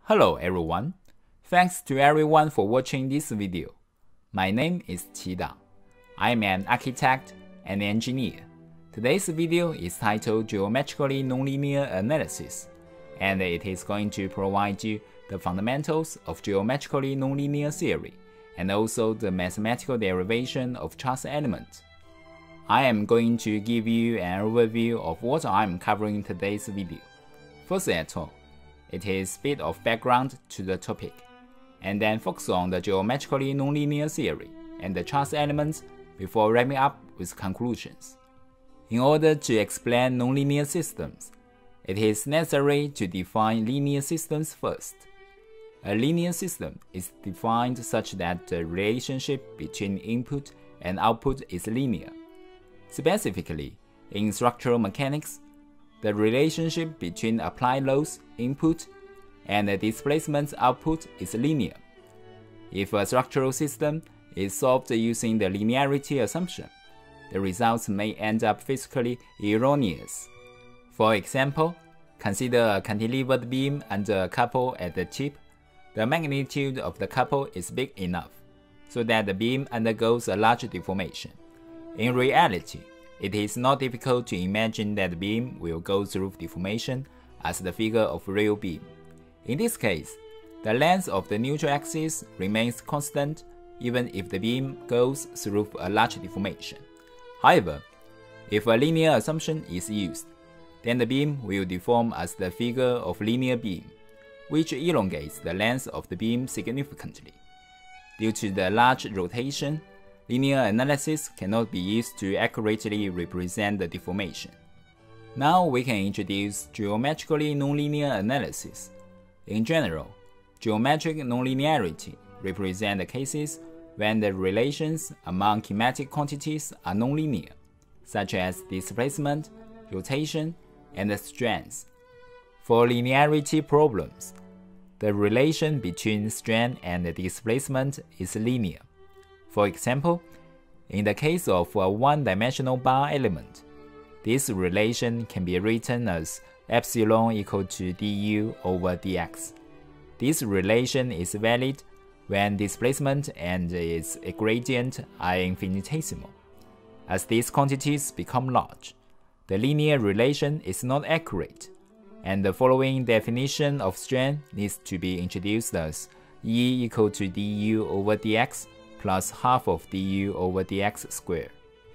Hello everyone, thanks to everyone for watching this video. My name is Qida. I am an architect and engineer. Today's video is titled Geometrically Nonlinear Analysis, and it is going to provide you the fundamentals of geometrically nonlinear theory and also the mathematical derivation of truss element. I am going to give you an overview of what I am covering in today's video. First at all, it is a bit of background to the topic, and then focus on the geometrically nonlinear theory and the truss elements before wrapping up with conclusions. In order to explain nonlinear systems, it is necessary to define linear systems first. A linear system is defined such that the relationship between input and output is linear. Specifically, in structural mechanics, the relationship between applied loads input and the displacement output is linear. If a structural system is solved using the linearity assumption, the results may end up physically erroneous. For example, consider a cantilevered beam under a couple at the tip. The magnitude of the couple is big enough so that the beam undergoes a large deformation. In reality, it is not difficult to imagine that the beam will go through deformation as the figure of real beam. In this case, the length of the neutral axis remains constant even if the beam goes through a large deformation. However, if a linear assumption is used, then the beam will deform as the figure of linear beam, which elongates the length of the beam significantly. Due to the large rotation, linear analysis cannot be used to accurately represent the deformation. Now we can introduce geometrically nonlinear analysis. In general, geometric nonlinearity represents the cases when the relations among kinematic quantities are nonlinear, such as displacement, rotation, and strength. For linearity problems, the relation between strain and displacement is linear. For example, in the case of a one-dimensional bar element, this relation can be written as epsilon equal to du over dx. This relation is valid when displacement and its gradient are infinitesimal. As these quantities become large, the linear relation is not accurate, and the following definition of strain needs to be introduced as E equal to du over dx plus half of du over dx squared.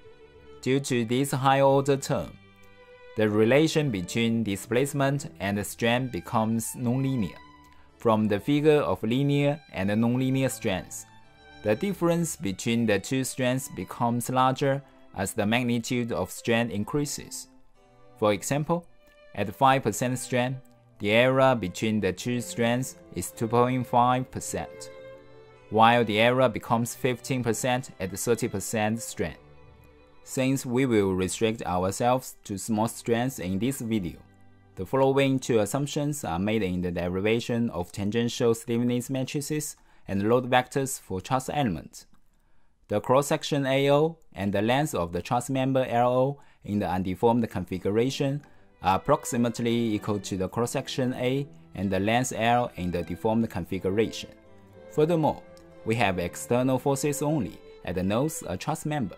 Due to this high-order term, the relation between displacement and strain becomes nonlinear. From the figure of linear and nonlinear strains, the difference between the two strains becomes larger as the magnitude of strain increases. For example, at 5% strain, the error between the two strains is 2.5%, while the error becomes 15% at 30% strain. Since we will restrict ourselves to small strains in this video, the following two assumptions are made in the derivation of tangential stiffness matrices and load vectors for truss elements. The cross-section AO and the length of the truss member LO in the undeformed configuration are approximately equal to the cross-section A and the length L in the deformed configuration. Furthermore, we have external forces only at the nodes of a truss member.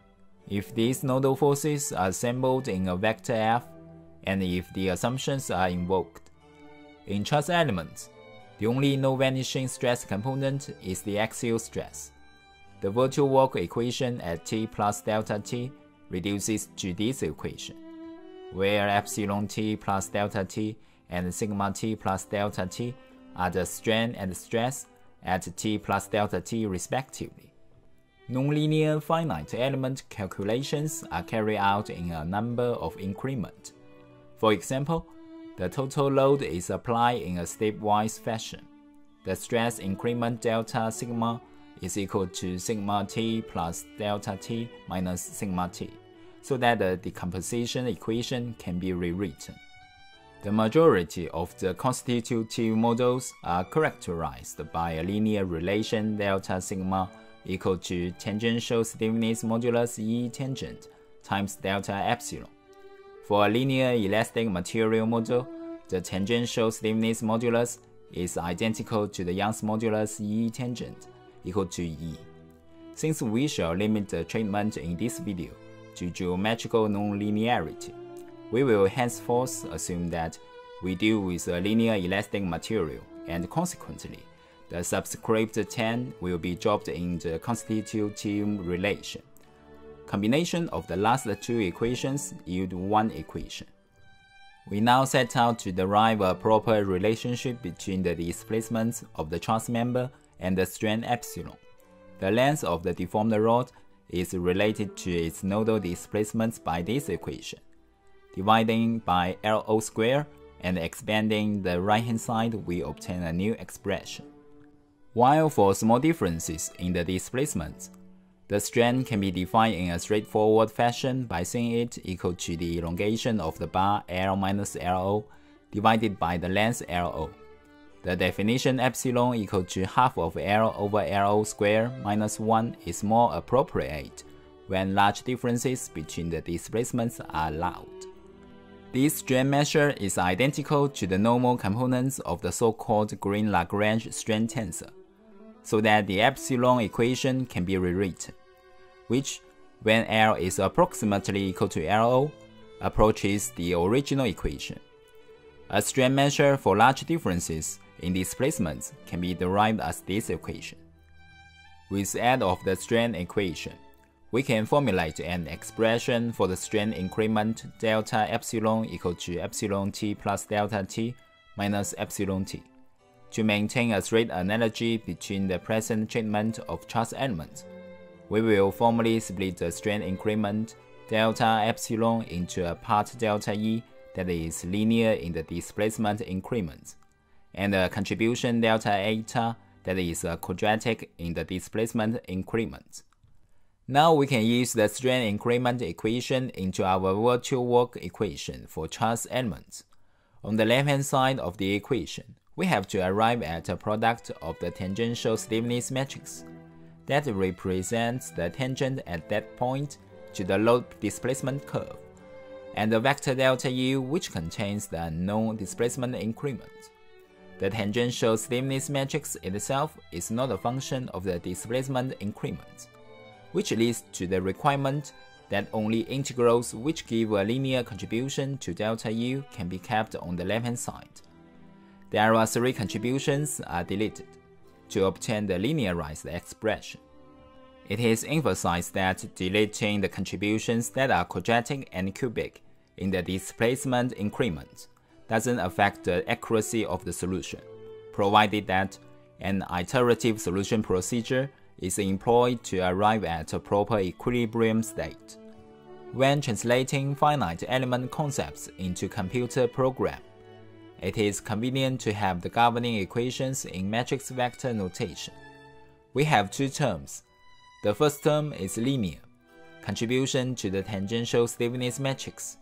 If these nodal forces are assembled in a vector F, and if the assumptions are invoked. In truss elements, the only no-vanishing stress component is the axial stress. The virtual work equation at T plus delta T reduces to this equation, where epsilon T plus delta T and sigma T plus delta T are the strain and stress at T plus delta T respectively. Nonlinear finite element calculations are carried out in a number of increments. For example, the total load is applied in a stepwise fashion. The stress increment delta sigma is equal to sigma T plus delta T minus sigma T, so that the decomposition equation can be rewritten. The majority of the constitutive models are characterized by a linear relation delta sigma equal to tangential stiffness modulus E tangent times delta epsilon. For a linear elastic material model, the tangential stiffness modulus is identical to the Young's modulus E tangent equal to E. Since we shall limit the treatment in this video to geometrical nonlinearity, we will henceforth assume that we deal with a linear elastic material, and consequently, the subscript 10 will be dropped in the constitutive relation. Combination of the last two equations yield one equation. We now set out to derive a proper relationship between the displacements of the truss member and the strain epsilon. The length of the deformed rod is related to its nodal displacements by this equation. Dividing by LO square and expanding the right-hand side, we obtain a new expression. While for small differences in the displacements, the strain can be defined in a straightforward fashion by seeing it equal to the elongation of the bar L minus LO divided by the length LO. The definition epsilon equal to half of L over LO square minus 1 is more appropriate when large differences between the displacements are allowed. This strain measure is identical to the normal components of the so-called Green-Lagrange strain tensor, so that the epsilon equation can be rewritten, which, when L is approximately equal to LO, approaches the original equation. A strain measure for large differences in displacements can be derived as this equation. With aid of the strain equation, we can formulate an expression for the strain increment delta epsilon equal to epsilon t plus delta t minus epsilon t. To maintain a straight analogy between the present treatment of truss elements, we will formally split the strain increment delta epsilon into a part delta E that is linear in the displacement increments, and a contribution delta eta that is quadratic in the displacement increments. Now we can use the strain increment equation into our virtual work equation for truss elements. On the left-hand side of the equation, we have to arrive at a product of the tangential stiffness matrix that represents the tangent at that point to the load displacement curve, and the vector delta U which contains the unknown displacement increment. The tangential stiffness matrix itself is not a function of the displacement increment, which leads to the requirement that only integrals which give a linear contribution to delta U can be kept on the left-hand side. There are three contributions are deleted to obtain the linearized expression. It is emphasized that deleting the contributions that are quadratic and cubic in the displacement increment doesn't affect the accuracy of the solution, provided that an iterative solution procedure is employed to arrive at a proper equilibrium state. When translating finite element concepts into computer program, it is convenient to have the governing equations in matrix vector notation. We have two terms. The first term is linear, contribution to the tangential stiffness matrix.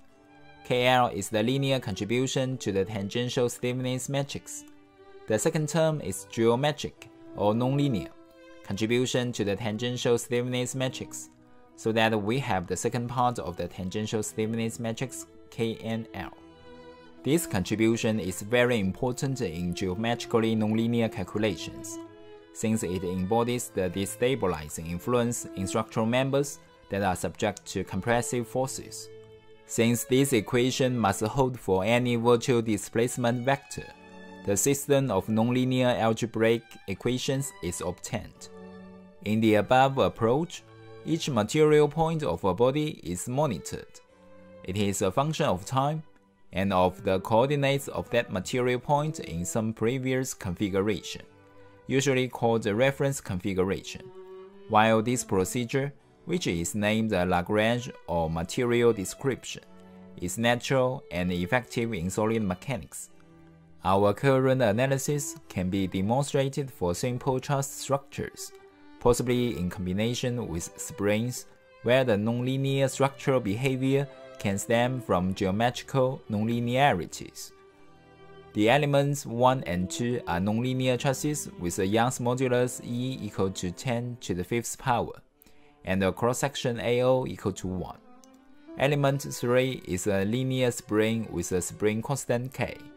KL is the linear contribution to the tangential stiffness matrix. The second term is geometric or nonlinear, contribution to the tangential stiffness matrix, so that we have the second part of the tangential stiffness matrix KNL. This contribution is very important in geometrically nonlinear calculations, since it embodies the destabilizing influence in structural members that are subject to compressive forces. Since this equation must hold for any virtual displacement vector, the system of nonlinear algebraic equations is obtained. In the above approach, each material point of a body is monitored. It is a function of time and of the coordinates of that material point in some previous configuration, usually called the reference configuration, while this procedure, which is named the Lagrange or material description, is natural and effective in solid mechanics. Our current analysis can be demonstrated for simple truss structures, possibly in combination with springs, where the nonlinear structural behavior can stem from geometrical nonlinearities. The elements 1 and 2 are nonlinear trusses with a Young's modulus E equal to 10 to the 5th power, and a cross-section AO equal to 1. Element 3 is a linear spring with a spring constant K.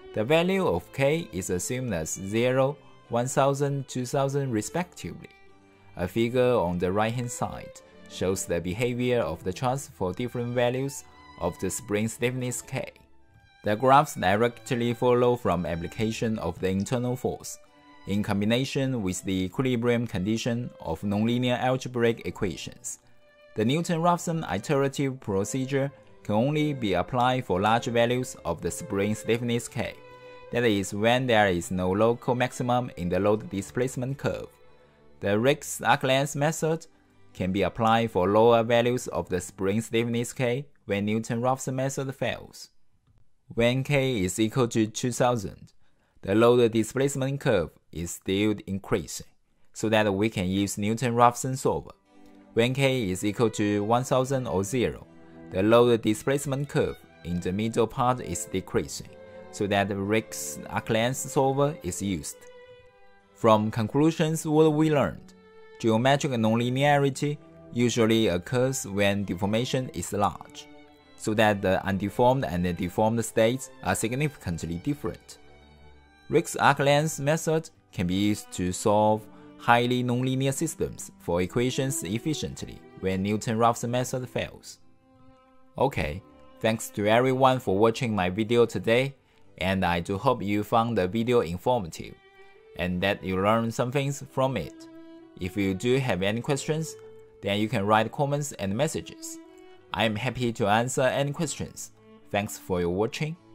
The value of k is assumed as 0, 1000, 2000 respectively. A figure on the right-hand side shows the behavior of the truss for different values of the spring stiffness k. The graphs directly follow from application of the internal force, in combination with the equilibrium condition of nonlinear algebraic equations. The Newton-Raphson iterative procedure can only be applied for large values of the spring stiffness k, that is, when there is no local maximum in the load displacement curve. The Ricks arc length method can be applied for lower values of the spring stiffness k when Newton-Raphson method fails. When k is equal to 2000, the load displacement curve is still increasing, so that we can use Newton-Raphson solver. When k is equal to 1000 or 0, the load displacement curve in the middle part is decreasing, so that the Ricks arc length solver is used. From conclusions, what we learned: geometric nonlinearity usually occurs when deformation is large, so that the undeformed and the deformed states are significantly different. Ricks arc length method can be used to solve highly nonlinear systems for equations efficiently when Newton-Raphson method fails. Okay, thanks to everyone for watching my video today, and I do hope you found the video informative and that you learned some things from it. If you do have any questions, then you can write comments and messages. I am happy to answer any questions. Thanks for your watching.